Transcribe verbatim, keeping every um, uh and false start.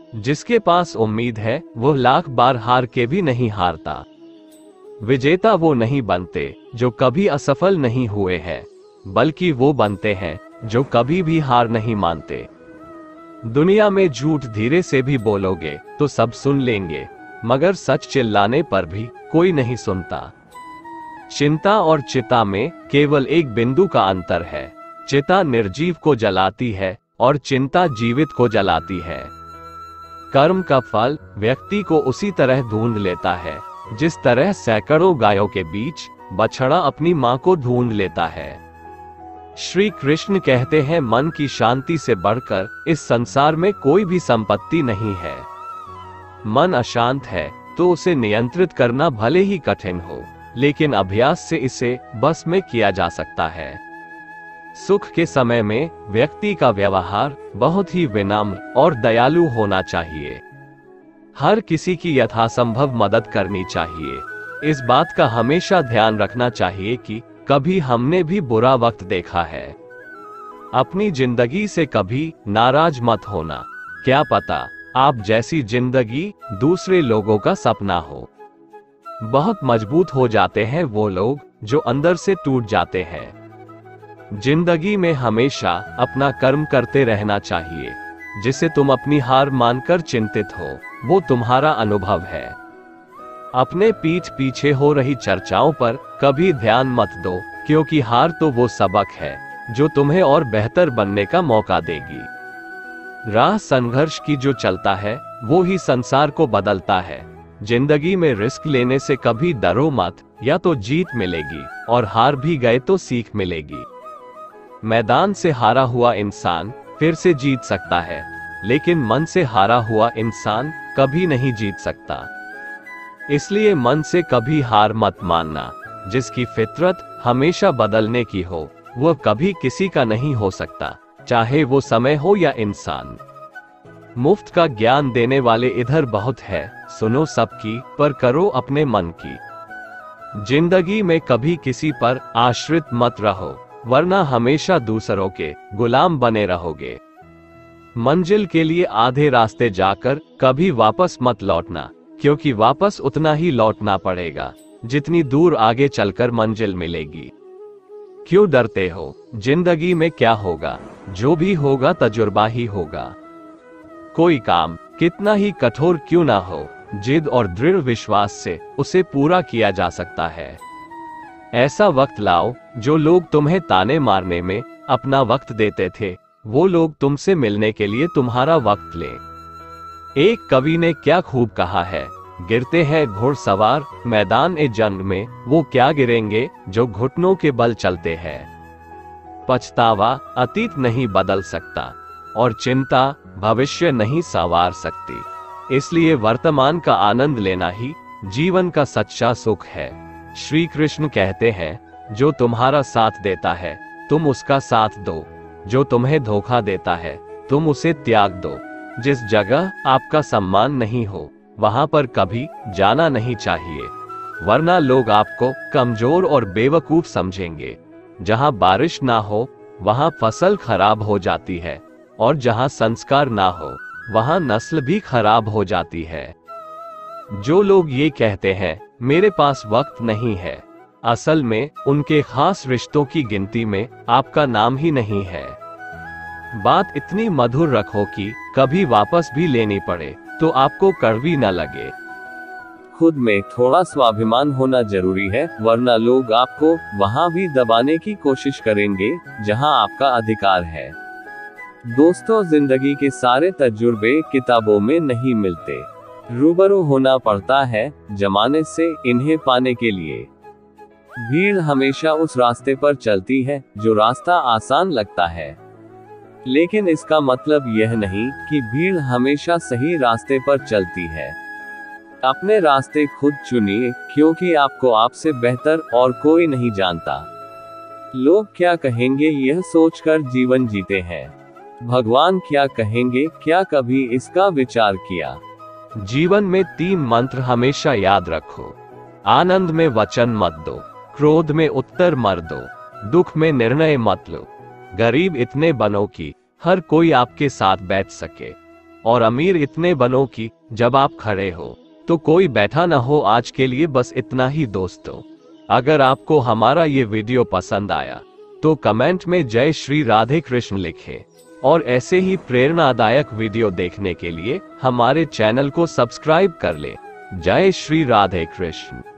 जिसके पास उम्मीद है वो लाख बार हार के भी नहीं हारता। विजेता वो नहीं बनते जो कभी असफल नहीं हुए हैं, बल्कि वो बनते हैं जो कभी भी हार नहीं मानते। दुनिया में झूठ धीरे से भी बोलोगे तो सब सुन लेंगे, मगर सच चिल्लाने पर भी कोई नहीं सुनता। चिंता और चिता में केवल एक बिंदु का अंतर है। चिता निर्जीव को जलाती है और चिंता जीवित को जलाती है। कर्म का फल व्यक्ति को उसी तरह ढूंढ लेता है जिस तरह सैकड़ों गायों के बीच बछड़ा अपनी मां को ढूंढ लेता है। श्री कृष्ण कहते हैं, मन की शांति से बढ़कर इस संसार में कोई भी संपत्ति नहीं है। मन अशांत है तो उसे नियंत्रित करना भले ही कठिन हो, लेकिन अभ्यास से इसे बस में किया जा सकता है। सुख के समय में व्यक्ति का व्यवहार बहुत ही विनम्र और दयालु होना चाहिए। हर किसी की यथासंभव मदद करनी चाहिए। इस बात का हमेशा ध्यान रखना चाहिए कि कभी हमने भी बुरा वक्त देखा है। अपनी जिंदगी से कभी नाराज मत होना। क्या पता आप जैसी जिंदगी दूसरे लोगों का सपना हो। बहुत मजबूत हो जाते हैं वो लोग जो अंदर से टूट जाते हैं। जिंदगी में हमेशा अपना कर्म करते रहना चाहिए। जिसे तुम अपनी हार मानकर चिंतित हो वो तुम्हारा अनुभव है। अपने पीठ पीछे हो रही चर्चाओं पर कभी ध्यान मत दो, क्योंकि हार तो वो सबक है जो तुम्हें और बेहतर बनने का मौका देगी। राह संघर्ष की जो चलता है वो ही संसार को बदलता है। जिंदगी में रिस्क लेने से कभी डरो मत, या तो जीत मिलेगी और हार भी गए तो सीख मिलेगी। मैदान से हारा हुआ इंसान फिर से जीत सकता है, लेकिन मन से हारा हुआ इंसान कभी नहीं जीत सकता। इसलिए मन से कभी हार मत मानना। जिसकी फितरत हमेशा बदलने की हो वह कभी किसी का नहीं हो सकता, चाहे वो समय हो या इंसान। मुफ्त का ज्ञान देने वाले इधर बहुत है, सुनो सबकी पर करो अपने मन की। जिंदगी में कभी किसी पर आश्रित मत रहो, वरना हमेशा दूसरों के गुलाम बने रहोगे। मंजिल के लिए आधे रास्ते जाकर कभी वापस मत लौटना, क्योंकि वापस उतना ही लौटना पड़ेगा जितनी दूर आगे चलकर मंजिल मिलेगी। क्यों डरते हो? जिंदगी में क्या होगा? जो भी होगा तजुर्बा ही होगा। कोई काम कितना ही कठोर क्यों ना हो, जिद और दृढ़ विश्वास से उसे पूरा किया जा सकता है। ऐसा वक्त लाओ जो लोग तुम्हें ताने मारने में अपना वक्त देते थे, वो लोग तुमसे मिलने के लिए तुम्हारा वक्त लें। एक कवि ने क्या खूब कहा है, गिरते हैं घुड़सवार मैदान ए जंग में, वो क्या गिरेंगे जो घुटनों के बल चलते हैं। पछतावा अतीत नहीं बदल सकता और चिंता भविष्य नहीं संवार सकती। इसलिए वर्तमान का आनंद लेना ही जीवन का सच्चा सुख है। श्री कृष्ण कहते हैं, जो तुम्हारा साथ देता है तुम उसका साथ दो, जो तुम्हें धोखा देता है तुम उसे त्याग दो। जिस जगह आपका सम्मान नहीं हो वहां पर कभी जाना नहीं चाहिए, वरना लोग आपको कमजोर और बेवकूफ समझेंगे। जहां बारिश ना हो वहां फसल खराब हो जाती है, और जहां संस्कार ना हो वहां नस्ल भी खराब हो जाती है। जो लोग ये कहते हैं मेरे पास वक्त नहीं है, असल में उनके खास रिश्तों की गिनती में आपका नाम ही नहीं है। बात इतनी मधुर रखो कि कभी वापस भी लेनी पड़े तो आपको कड़वी न लगे। खुद में थोड़ा स्वाभिमान होना जरूरी है, वरना लोग आपको वहां भी दबाने की कोशिश करेंगे जहां आपका अधिकार है। दोस्तों, जिंदगी के सारे तजुर्बे किताबों में नहीं मिलते, रूबरू होना पड़ता है जमाने से इन्हें पाने के लिए। भीड़ हमेशा उस रास्ते पर चलती है जो रास्ता आसान लगता है, लेकिन इसका मतलब यह नहीं कि भीड़ हमेशा सही रास्ते पर चलती है। अपने रास्ते खुद चुनिए, क्योंकि आपको आपसे बेहतर और कोई नहीं जानता। लोग क्या कहेंगे यह सोचकर जीवन जीते हैं, भगवान क्या कहेंगे क्या कभी इसका विचार किया? जीवन में तीन मंत्र हमेशा याद रखो। आनंद में वचन मत दो, क्रोध में उत्तर मत दो, दुख में निर्णय मत लो, गरीब इतने बनो कि हर कोई आपके साथ बैठ सके, और अमीर इतने बनो कि जब आप खड़े हो तो कोई बैठा न हो। आज के लिए बस इतना ही दोस्तों। अगर आपको हमारा ये वीडियो पसंद आया तो कमेंट में जय श्री राधे कृष्ण लिखें और ऐसे ही प्रेरणादायक वीडियो देखने के लिए हमारे चैनल को सब्सक्राइब कर लें। जय श्री राधे कृष्ण।